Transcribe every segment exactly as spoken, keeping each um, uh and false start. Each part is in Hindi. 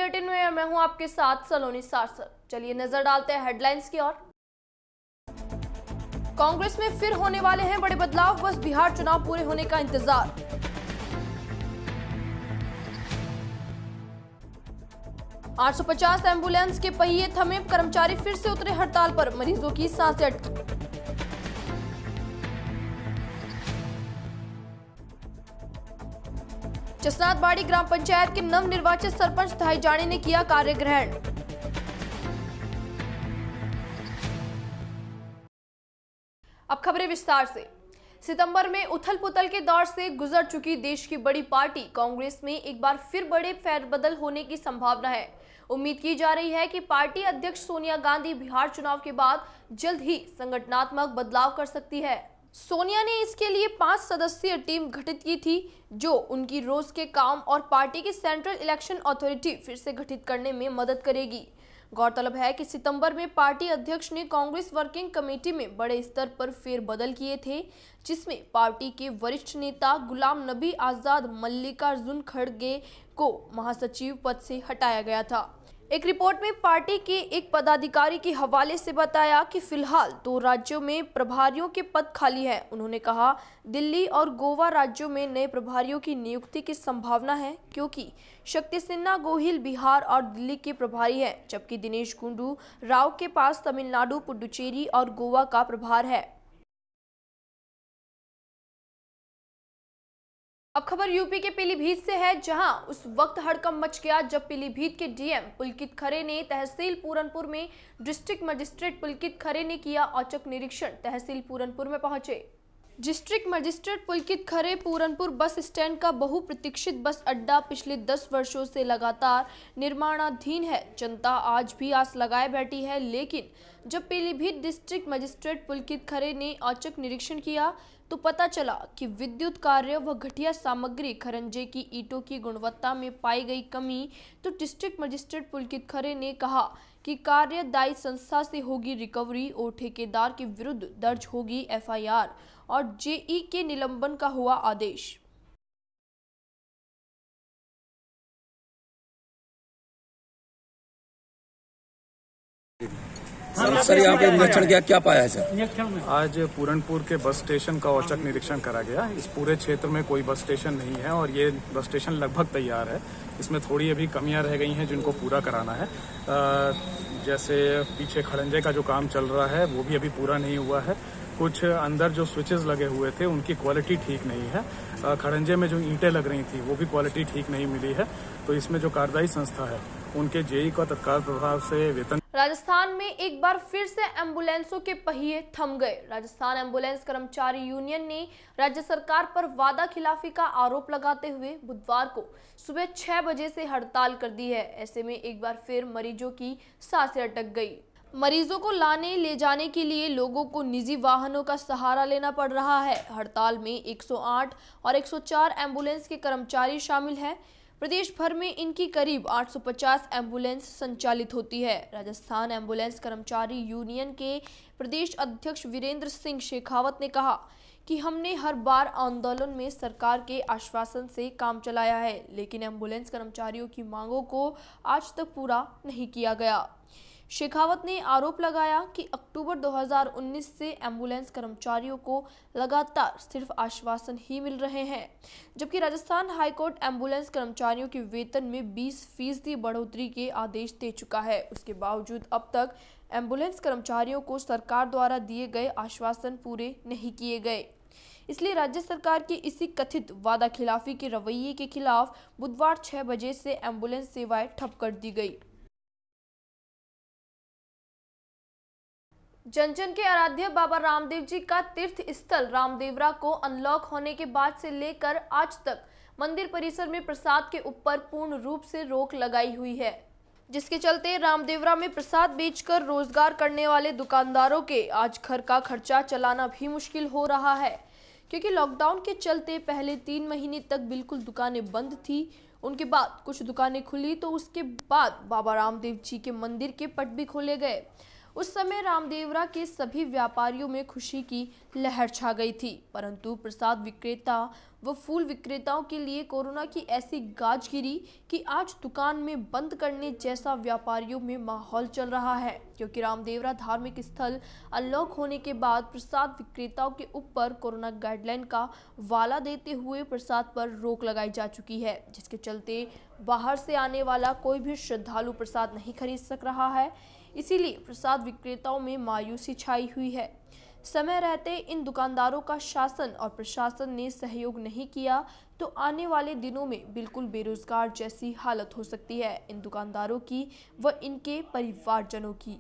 बुलेटिन में मैं हूं आपके साथ सलोनी सारसर। चलिए नजर डालते हैं हेडलाइंस की ओर। कांग्रेस में फिर होने वाले हैं बड़े बदलाव, बस बिहार चुनाव पूरे होने का इंतजार। आठ सौ पचास एम्बुलेंस के पहिए थमे, कर्मचारी फिर से उतरे हड़ताल पर, मरीजों की सांसें अटकी। चसनातबाड़ी ग्राम पंचायत के नव निर्वाचित सरपंच थाई जानी ने किया कार्य ग्रहण। अब खबरें विस्तार से। सितंबर में उथल पुथल के दौर से गुजर चुकी देश की बड़ी पार्टी कांग्रेस में एक बार फिर बड़े फेरबदल होने की संभावना है। उम्मीद की जा रही है कि पार्टी अध्यक्ष सोनिया गांधी बिहार चुनाव के बाद जल्द ही संगठनात्मक बदलाव कर सकती है। सोनिया ने इसके लिए पांच सदस्यीय टीम गठित की थी, जो उनकी रोज के काम और पार्टी की सेंट्रल इलेक्शन अथॉरिटी फिर से गठित करने में मदद करेगी। गौरतलब है कि सितंबर में पार्टी अध्यक्ष ने कांग्रेस वर्किंग कमेटी में बड़े स्तर पर फेरबदल किए थे, जिसमें पार्टी के वरिष्ठ नेता गुलाम नबी आजाद मल्लिकार्जुन खड़गे को महासचिव पद से हटाया गया था। एक रिपोर्ट में पार्टी के एक पदाधिकारी के हवाले से बताया कि फिलहाल दो राज्यों में प्रभारियों के पद खाली है। उन्होंने कहा, दिल्ली और गोवा राज्यों में नए प्रभारियों की नियुक्ति की संभावना है, क्योंकि शक्ति सिन्हा गोहिल बिहार और दिल्ली के प्रभारी हैं, जबकि दिनेश गुंडू राव के पास तमिलनाडु, पुडुचेरी और गोवा का प्रभार है। अब खबर यूपी के पीलीभीत से है, जहां उस वक्त हड़कंप मच गया जब पीलीभीत के डीएम पुलकित खरे ने तहसील पूरनपुर में डिस्ट्रिक्ट मजिस्ट्रेट पुलकित खरे ने किया औचक निरीक्षण। तहसील पूरनपुर में पहुंचे district magistrate Pulkit Khare Puranpur bus stand का बहुप्रतीक्षित बस अड्डा पिछले दस वर्षों से लगातार निर्माणाधीन है। जनता आज भी आस लगाए बैठी है, लेकिन जब पीलीभीत डिस्ट्रिक्ट मजिस्ट्रेट पुलकित खरे ने औचक निरीक्षण किया तो पता चला कि विद्युत कार्य व घटिया सामग्री, खरंजे की ईंटों की गुणवत्ता में पाई गई कमी। तो डिस्ट्रिक्ट मजिस्ट्रेट पुलकित खरे ने कहा कि कार्यदायी संस्था से होगी रिकवरी और ठेकेदार के विरुद्ध दर्ज होगी एफआईआर और जेई के निलंबन का हुआ आदेश। सर, सर यहाँ पे निरीक्षण किया, क्या पाया है सर? आज पूरनपुर के बस स्टेशन का औचक निरीक्षण करा गया। इस पूरे क्षेत्र में कोई बस स्टेशन नहीं है और ये बस स्टेशन लगभग तैयार है। इसमें थोड़ी अभी कमियां रह गई हैं जिनको पूरा कराना है। जैसे पीछे खड़ंजे का जो काम चल रहा है वो भी अभी पूरा नहीं हुआ है। कुछ अंदर जो स्विचेस लगे हुए थे उनकी क्वालिटी ठीक नहीं है। खड़ंजे में जो ईंटें लग रही थी वो भी क्वालिटी ठीक नहीं मिली है। तो इसमें जो कार्यदायी संस्था है उनके जेई का तत्काल प्रभाव से वेतन। राजस्थान में एक बार फिर से एम्बुलेंसों के पहिए थम गए। राजस्थान एम्बुलेंस कर्मचारी यूनियन ने राज्य सरकार पर वादा खिलाफी का आरोप लगाते हुए बुधवार को सुबह छह बजे से हड़ताल कर दी है। ऐसे में एक बार फिर मरीजों की सांसें अटक गई। मरीजों को लाने ले जाने के लिए लोगों को निजी वाहनों का सहारा लेना पड़ रहा है। हड़ताल में एक सौ आठ और एक सौ चार एम्बुलेंस के कर्मचारी शामिल हैं। प्रदेश भर में इनकी करीब आठ सौ पचास एम्बुलेंस संचालित होती है। राजस्थान एम्बुलेंस कर्मचारी यूनियन के प्रदेश अध्यक्ष वीरेंद्र सिंह शेखावत ने कहा कि हमने हर बार आंदोलन में सरकार के आश्वासन से काम चलाया है, लेकिन एम्बुलेंस कर्मचारियों की मांगों को आज तक पूरा नहीं किया गया। शेखावत ने आरोप लगाया कि अक्टूबर दो हज़ार उन्नीस से एम्बुलेंस कर्मचारियों को लगातार सिर्फ आश्वासन ही मिल रहे हैं, जबकि राजस्थान हाईकोर्ट एम्बुलेंस कर्मचारियों के वेतन में बीस फीसदी बढ़ोतरी के आदेश दे चुका है। उसके बावजूद अब तक एम्बुलेंस कर्मचारियों को सरकार द्वारा दिए गए आश्वासन पूरे नहीं किए गए। इसलिए राज्य सरकार की इसी कथित वादा खिलाफी के रवैये के खिलाफ बुधवार छह बजे से एम्बुलेंस सेवाएं ठप कर दी गई। जन जन के आराध्य बाबा रामदेव जी का तीर्थ स्थल रामदेवरा को अनलॉक होने के बाद से लेकर आज तक मंदिर परिसर में प्रसाद के ऊपर पूर्ण रूप से रोक लगाई हुई है, जिसके चलते रामदेवरा में प्रसाद बेचकर रोजगार करने वाले दुकानदारों के आज घर का खर्चा चलाना भी मुश्किल हो रहा है, क्योंकि लॉकडाउन के चलते पहले तीन महीने तक बिल्कुल दुकानें बंद थी। उनके बाद कुछ दुकानें खुली तो उसके बाद बाबा रामदेव जी के मंदिर के पट भी खोले गए। उस समय रामदेवरा के सभी व्यापारियों में खुशी की लहर छा गई थी, परंतु प्रसाद विक्रेता व फूल विक्रेताओं के लिए कोरोना की ऐसी गाज गिरी कि आज दुकान में बंद करने जैसा व्यापारियों में माहौल चल रहा है, क्योंकि रामदेवरा धार्मिक स्थल अनलॉक होने के बाद प्रसाद विक्रेताओं के ऊपर कोरोना गाइडलाइन का वाला देते हुए प्रसाद पर रोक लगाई जा चुकी है, जिसके चलते बाहर से आने वाला कोई भी श्रद्धालु प्रसाद नहीं खरीद सक रहा है। इसीलिए प्रसाद विक्रेताओं में मायूसी छाई हुई है। समय रहते इन दुकानदारों का शासन और प्रशासन ने सहयोग नहीं किया तो आने वाले दिनों में बिल्कुल बेरोजगार जैसी हालत हो सकती है इन दुकानदारों की व इनके परिवारजनों की।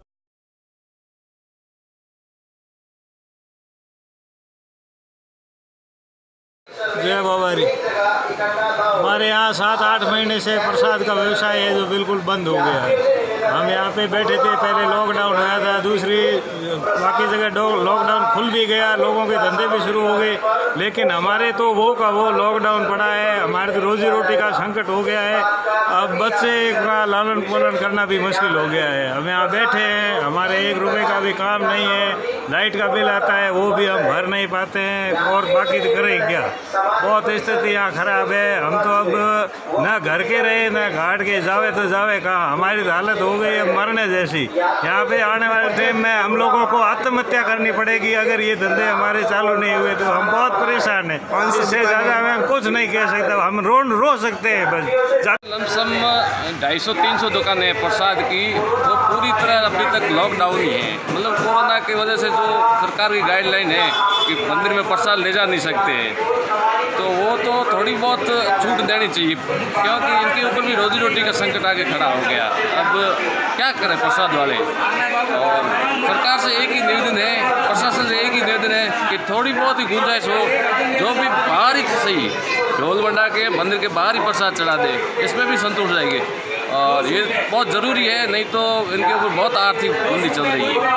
जय बाबारी। हमारे यहाँ सात आठ महीने से प्रसाद का व्यवसाय है जो बिल्कुल बंद हो गया है। हम यहाँ पे बैठे थे, पहले लॉकडाउन आया था, दूसरी बाकी जगह लॉकडाउन खुल भी गया, लोगों के धंधे भी शुरू हो गए, लेकिन हमारे तो वो का वो लॉकडाउन पड़ा है। हमारे तो रोजी रोटी का संकट हो गया है। अब बच्चे का लालन पालन करना भी मुश्किल हो गया है। हम यहाँ बैठे हैं, हमारे एक रुपए का भी काम नहीं है, लाइट का बिल आता है वो भी हम भर नहीं पाते हैं, और बाकी तो करें क्या। बहुत स्थिति यहाँ खराब है। हम तो अब ना घर के रहे ना घाट के, जावे तो जावे कहाँ। हमारी हालत हो गई है मरने जैसी। यहाँ पे आने वाले टाइम में हम लोगों को आत्महत्या करनी पड़ेगी अगर ये धंधे हमारे चालू नहीं हुए तो। हम बहुत परेशान हैं, इससे ज़्यादा मैं कुछ नहीं कह सकता। हम रो रो सकते हैं बस। लमसम ढाई सौ तीन सौ दुकानें प्रसाद की वो पूरी तरह अभी तक लॉकडाउन ही है। मतलब कोरोना की वजह से जो सरकार की गाइडलाइन है कि मंदिर में प्रसाद ले जा नहीं सकते हैं, तो वो तो थोड़ी बहुत छूट देनी चाहिए, क्योंकि इनके ऊपर भी रोजी रोटी का संकट आगे खड़ा हो गया। अब क्या करें प्रसाद वाले। और सरकार से एक ही निवेदन है, प्रशासन से एक ही निवेदन है कि थोड़ी बहुत ही गुंजाइश हो, जो भी बाहर ही सही ढोल बंडा के मंदिर के बाहर ही प्रसाद चढ़ा दे, इसमें भी संतुष्ट रहेंगे। और ये बहुत ज़रूरी है, नहीं तो इनके ऊपर बहुत आर्थिक मंदी चल रही है।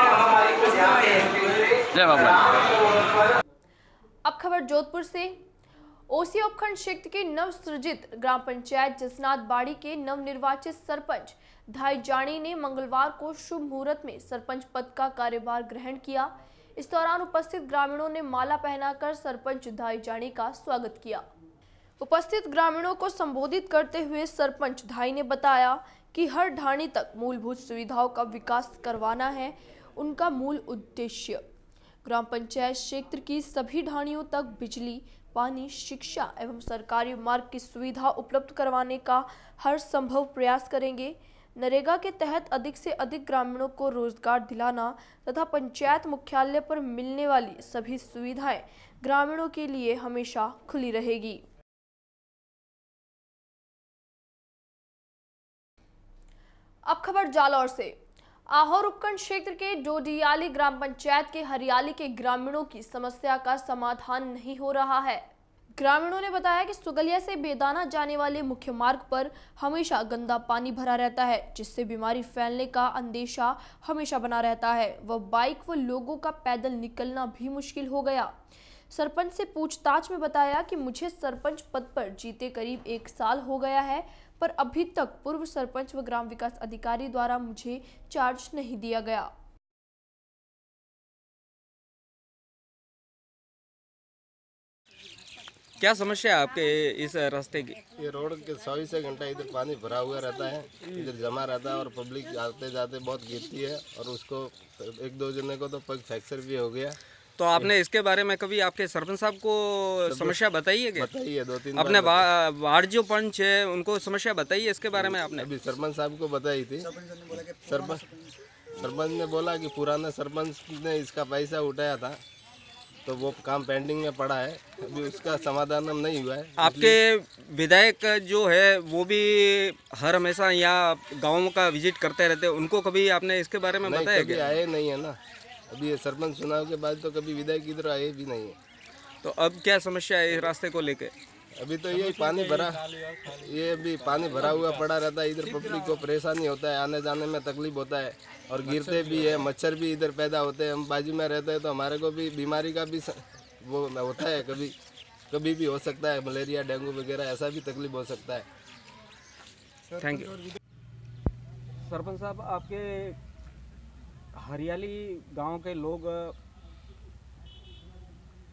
जय बाबा। अब खबर जोधपुर से। ओसी उपखंड क्षेत्र के नव सृजित ग्राम पंचायत जसनाथ बाड़ी के नवनिर्वाचित सरपंच धाई जानी ने मंगलवार को शुभ मुहूर्त में सरपंच पद का कार्यभार ग्रहण किया। इस दौरान उपस्थित ग्रामीणों ने माला पहनाकर सरपंच धाई जानी का स्वागत किया। उपस्थित ग्रामीणों को संबोधित करते हुए सरपंच धाई ने बताया कि हर ढाणी तक मूलभूत सुविधाओं का विकास करवाना है उनका मूल उद्देश्य। ग्राम पंचायत क्षेत्र की सभी ढाणियों तक बिजली, पानी, शिक्षा एवं सरकारी मार्ग की सुविधा उपलब्ध करवाने का हर संभव प्रयास करेंगे। नरेगा के तहत अधिक से अधिक ग्रामीणों को रोजगार दिलाना तथा पंचायत मुख्यालय पर मिलने वाली सभी सुविधाएं ग्रामीणों के लिए हमेशा खुली रहेगी। अब खबर जालौर से। आहोर उपखंड क्षेत्र के डोडियाली ग्राम पंचायत के हरियाली के ग्रामीणों की समस्या का समाधान नहीं हो रहा है। ग्रामीणों ने बताया कि सुगलिया से बेदाना जाने वाले मुख्य मार्ग पर हमेशा गंदा पानी भरा रहता है, जिससे बीमारी फैलने का अंदेशा हमेशा बना रहता है। वह बाइक व लोगों का पैदल निकलना भी मुश्किल हो गया। सरपंच से पूछताछ में बताया कि मुझे सरपंच पद पर जीते करीब एक साल हो गया है, पर अभी तक पूर्व सरपंच व ग्राम विकास अधिकारी द्वारा मुझे चार्ज नहीं दिया गया। क्या समस्या है आपके इस रास्ते की? ये रोड के चौबीस घंटा इधर पानी भरा हुआ रहता है, इधर जमा रहता है और पब्लिक आते जाते बहुत गिरती है और उसको एक दो जने को तो पग फ्रैक्चर भी हो गया। तो आपने इसके बारे में कभी आपके सरपंच साहब को समस्या बताई है क्या? बताई है, दो तीन अपने वार्ड जो पंच है उनको समस्या बताई है इसके बारे में आपने? अभी सरपंच साहब को बताई थी। सरपंच सरपंच ने बोला कि पुराना सरपंच ने इसका पैसा उठाया था तो वो काम पेंडिंग में पड़ा है, अभी उसका समाधान नहीं हुआ है। आपके विधायक जो है वो भी हर हमेशा यहाँ गाँव का विजिट करते रहते हैं, उनको कभी आपने इसके बारे में बताया क्या? आए नहीं है ना, अभी ये सरपंच चुनाव के बाद तो कभी विधायक इधर आए भी नहीं है। तो अब क्या समस्या है इस रास्ते को लेके? अभी तो ये पानी भरा ये अभी पानी भरा हुआ पड़ा रहता है, इधर पब्लिक को परेशानी होता है, आने जाने में तकलीफ होता है और गिरते भी है, मच्छर भी इधर पैदा होते हैं। हम बाजू में रहते हैं तो हमारे को भी बीमारी का भी वो होता है, कभी कभी भी हो सकता है, मलेरिया डेंगू वगैरह ऐसा भी तकलीफ हो सकता है। Thank you. सरपंच साहब, आपके हरियाली गांव के लोग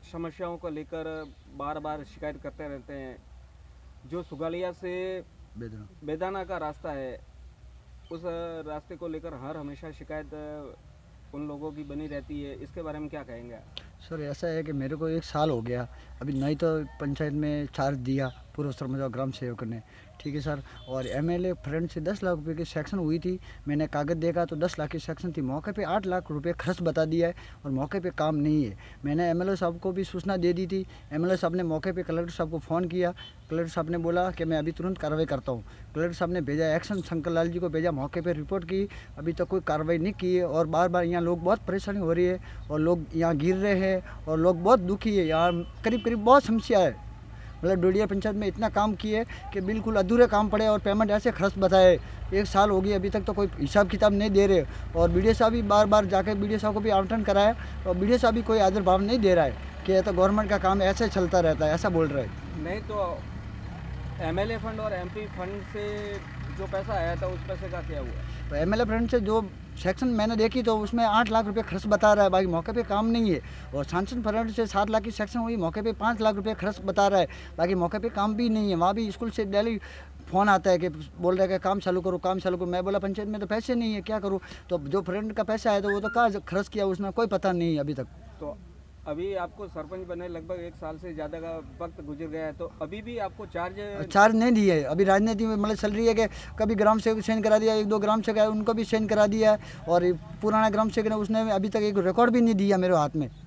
समस्याओं को लेकर बार बार शिकायत करते रहते हैं। जो सुगालिया से बेदाना का रास्ता है, उस रास्ते को लेकर हर हमेशा शिकायत उन लोगों की बनी रहती है, इसके बारे में क्या कहेंगे? सर ऐसा है कि मेरे को एक साल हो गया, अभी नहीं तो पंचायत में चार्ज दिया पूर्व सरपंच ग्राम सेवक ने, ठीक है सर। और एमएलए फ्रंट से दस लाख रुपए की सेक्शन हुई थी, मैंने कागज देखा तो दस लाख की सेक्शन थी, मौके पे आठ लाख रुपए खर्च बता दिया है और मौके पे काम नहीं है। मैंने एमएलए साहब को भी सूचना दे दी थी, एमएलए साहब ने मौके पे कलेक्टर साहब को फ़ोन किया, कलेक्टर साहब ने बोला कि मैं अभी तुरंत कार्रवाई करता हूँ। कलेक्टर साहब ने भेजा एक्शन, शंकर लाल जी को भेजा, मौके पर रिपोर्ट की, अभी तक कोई कार्रवाई नहीं की है। और बार बार यहाँ लोग बहुत परेशानी हो रही है और लोग यहाँ गिर रहे हैं और लोग बहुत दुखी है। यहाँ करीब करीब बहुत समस्या है, मतलब डोडिया पंचायत में इतना काम किए कि बिल्कुल अधूरे काम पड़े और पेमेंट ऐसे खर्च बताए। एक साल हो गई अभी तक तो कोई हिसाब किताब नहीं दे रहे और बीडीओ साहब भी बार बार जाके बीडीओ साहब को भी आवंटन कराया और बीडीओ साहब भी कोई आदर भाव नहीं दे रहा है कि ये तो गवर्नमेंट का काम ऐसे चलता रहता है, ऐसा बोल रहे हैं। नहीं तो एमएलए फंड और एमपी फंड से जो पैसा आया था उस पैसे का क्या हुआ? तो एमएलए फंड से जो सेक्शन मैंने देखी तो उसमें आठ लाख रुपए खर्च बता रहा है, बाकी मौके पे काम नहीं है। और सांसद फंड से सात लाख की सेक्शन हुई, मौके पे पाँच लाख रुपए खर्च बता रहा है, बाकी मौके पे काम भी नहीं है। वहाँ भी स्कूल से डेली फ़ोन आता है कि बोल रहे हैं कि काम चालू करो काम चालू करो। मैं बोला पंचायत में तो पैसे नहीं है, क्या करूँ? तो जो फ्रेंड का पैसा है तो वो तो कहाँ खर्च किया उसने कोई पता नहीं है अभी तक। तो अभी आपको सरपंच बने लगभग एक साल से ज़्यादा का वक्त गुजर गया है, तो अभी भी आपको चार्ज चार्ज नहीं दिए है। अभी राजनीति में मतलब चल रही है कि कभी ग्राम सेवक साइन करा दिया, एक दो ग्राम सेवक है उनको भी साइन करा दिया है और पुराना ग्राम सेवक ने उसने अभी तक एक रिकॉर्ड भी नहीं दिया मेरे हाथ में।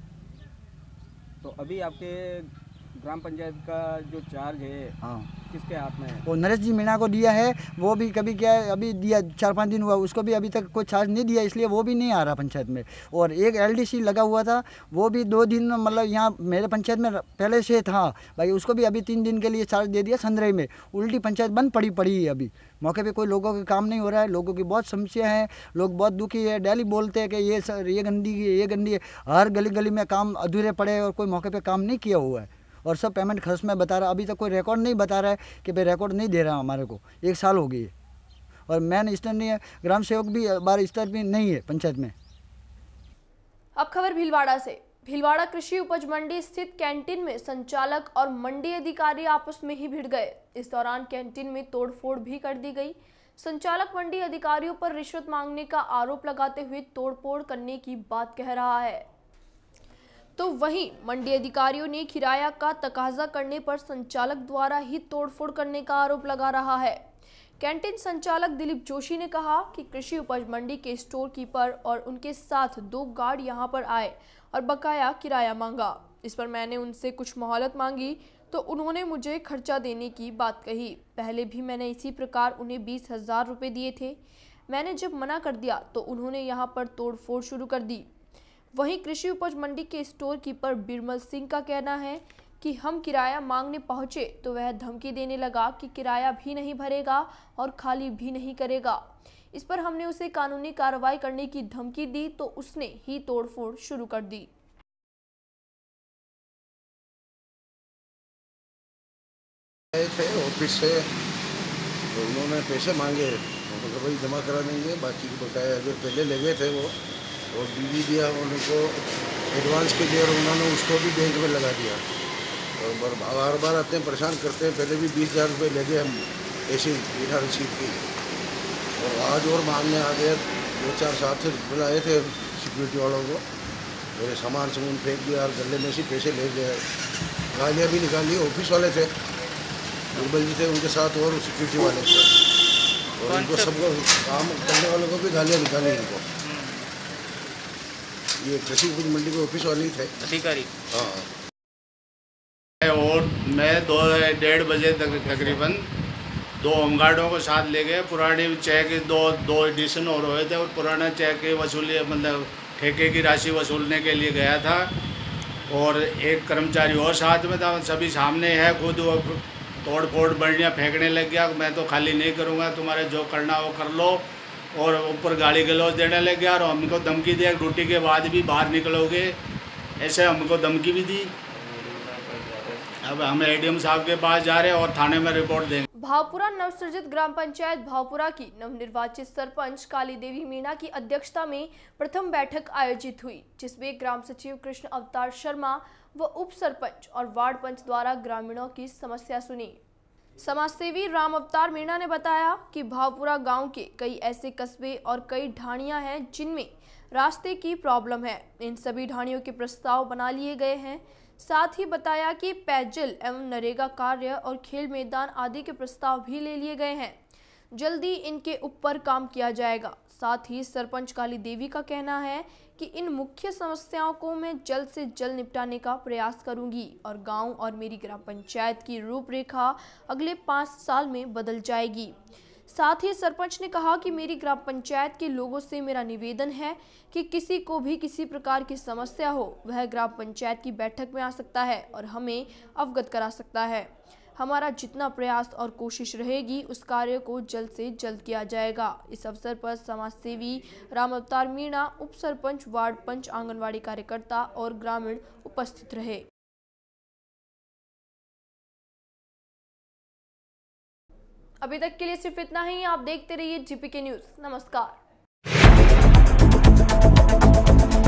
तो अभी आपके ग्राम पंचायत का जो चार्ज है, हाँ, किसके हाथ में है? वो नरेश जी मीणा को दिया है, वो भी कभी क्या है अभी दिया, चार पाँच दिन हुआ, उसको भी अभी तक कोई चार्ज नहीं दिया, इसलिए वो भी नहीं आ रहा पंचायत में। और एक एलडीसी लगा हुआ था, वो भी दो दिन मतलब यहाँ मेरे पंचायत में पहले से था भाई, उसको भी अभी तीन दिन के लिए चार्ज दे दिया संदरई में। उल्टी पंचायत बंद पड़ी पड़ी है, अभी मौके पे कोई लोगों के काम नहीं हो रहा है, लोगों की बहुत समस्या है, लोग बहुत दुखी है। डेली बोलते हैं कि ये सर ये गंदी है ये गंदी है, हर गली गली में काम अधूरे पड़े और कोई मौके पर काम नहीं किया हुआ है और सब पेमेंट खर्च में बता रहा है। अभी तक कोई रिकॉर्ड नहीं बता रहा है कि भाई रिकॉर्ड नहीं दे रहा हमारे को, एक साल हो गई है और मैन स्तर नहीं है, ग्राम सेवक भी बार स्तर भी नहीं है पंचायत में। अब खबर भीलवाड़ा से। भीलवाड़ा कृषि उपज मंडी स्थित कैंटीन में संचालक और मंडी अधिकारी आपस में ही भिड़ गए। इस दौरान कैंटीन में तोड़फोड़ भी कर दी गई। संचालक मंडी अधिकारियों पर रिश्वत मांगने का आरोप लगाते हुए तोड़फोड़ करने की बात कह रहा है, तो वहीं मंडी अधिकारियों ने किराया का तकाजा करने पर संचालक द्वारा ही तोड़फोड़ करने का आरोप लगा रहा है। कैंटीन संचालक दिलीप जोशी ने कहा कि कृषि उपज मंडी के स्टोर कीपर और उनके साथ दो गार्ड यहां पर आए और बकाया किराया मांगा। इस पर मैंने उनसे कुछ मोहलत मांगी तो उन्होंने मुझे खर्चा देने की बात कही। पहले भी मैंने इसी प्रकार उन्हें बीस हजार रुपये दिए थे। मैंने जब मना कर दिया तो उन्होंने यहाँ पर तोड़फोड़ शुरू कर दी। वहीं कृषि उपज मंडी के स्टोर कीपर बिरमल सिंह का कहना है कि हम किराया मांगने पहुंचे तो वह धमकी देने लगा कि किराया भी नहीं भरेगा और खाली भी नहीं करेगा। इस पर हमने उसे कानूनी कार्रवाई करने की धमकी दी तो उसने ही तोड़फोड़ शुरू कर दी। थे ऑफिस से तो उन्होंने पैसे मांगे तो भाई जमा करा देंगे, बाकी के बकाया जो पहले लगे थे वो और बीवी दिया उनको एडवांस के लिए और उन्होंने उसको भी बैंक में लगा दिया और बार बार आते हैं परेशान करते हैं। पहले भी बीस हज़ार रुपये लगे हम ऐसी बिना रसीद की और आज और मांगने आ गए। दो चार साथ से बुलाए थे सिक्योरिटी वालों को, मेरे सामान सामान फेंक दिया और गले में से पैसे ले गए, गालियाँ भी निकाली। ऑफिस वाले थे बिरबल जी थे उनके साथ और सिक्योरिटी वाले थे और उनको सबको काम करने वालों को भी गालियाँ निकाली इनको। ये कृषि उपज मंडी के ऑफिस वाले थे अधिकारी। हाँ और मैं दो डेढ़ बजे तक तकरीबन दो होमगार्डों को साथ ले गए। पुरानी चेक दो दो एडिशन और हुए थे और पुराना चेक की वसूली मतलब ठेके की राशि वसूलने के लिए गया था और एक कर्मचारी और साथ में था। सभी सामने है, खुद तोड़ फोड़ बढ़िया फेंकने लग गया। मैं तो खाली नहीं करूँगा, तुम्हारे जो करना वो कर लो और ऊपर गाली गलौज देने लग गया और हमको धमकी दिया ड्यूटी के बाद भी बाहर निकलोगे, ऐसे हमको धमकी भी दी। अब हम एडीएम साहब के पास जा रहे हैं और थाने में रिपोर्ट देंगे। भावपुरा नवसृजित ग्राम पंचायत भावपुरा की नवनिर्वाचित सरपंच काली देवी मीणा की अध्यक्षता में प्रथम बैठक आयोजित हुई, जिसमें ग्राम सचिव कृष्ण अवतार शर्मा व उप सरपंच और वार्ड पंच द्वारा ग्रामीणों की समस्या सुनी। समाजसेवी राम अवतार मीणा ने बताया कि भावपुरा गांव के कई ऐसे कस्बे और कई ढाणियां हैं जिनमें रास्ते की प्रॉब्लम है। इन सभी ढाणियों के प्रस्ताव बना लिए गए हैं। साथ ही बताया कि पेयजल एवं नरेगा कार्य और खेल मैदान आदि के प्रस्ताव भी ले लिए गए हैं। जल्दी इनके ऊपर काम किया जाएगा। साथ ही सरपंच काली देवी का कहना है कि इन मुख्य समस्याओं को मैं जल्द से जल्द निपटाने का प्रयास करूंगी और गांव और मेरी ग्राम पंचायत की रूपरेखा अगले पाँच साल में बदल जाएगी। साथ ही सरपंच ने कहा कि मेरी ग्राम पंचायत के लोगों से मेरा निवेदन है कि किसी को भी किसी प्रकार की समस्या हो वह ग्राम पंचायत की बैठक में आ सकता है और हमें अवगत करा सकता है। हमारा जितना प्रयास और कोशिश रहेगी उस कार्य को जल्द से जल्द किया जाएगा। इस अवसर पर समाज सेवी राम अवतार मीणा, उप सरपंच, वार्ड पंच, आंगनवाड़ी कार्यकर्ता और ग्रामीण उपस्थित रहे। अभी तक के लिए सिर्फ इतना ही। आप देखते रहिए जीपीके न्यूज़। नमस्कार।